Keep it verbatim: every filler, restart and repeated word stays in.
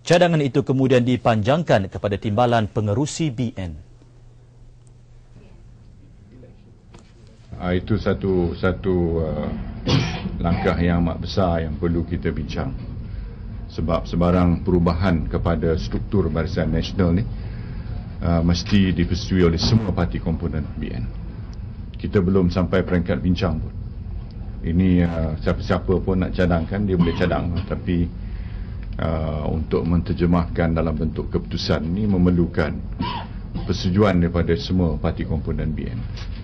Cadangan itu kemudian dipanjangkan kepada timbalan pengerusi B N. Itu satu satu uh, langkah yang amat besar yang perlu kita bincang. Sebab sebarang perubahan kepada struktur Barisan Nasional ni uh, mesti dipersetujui oleh semua parti komponen B N. Kita belum sampai peringkat bincang pun. Ini uh, siapa-siapa pun nak cadangkan, dia boleh cadang. Tapi uh, untuk menterjemahkan dalam bentuk keputusan ini memerlukan persetujuan daripada semua parti komponen B N.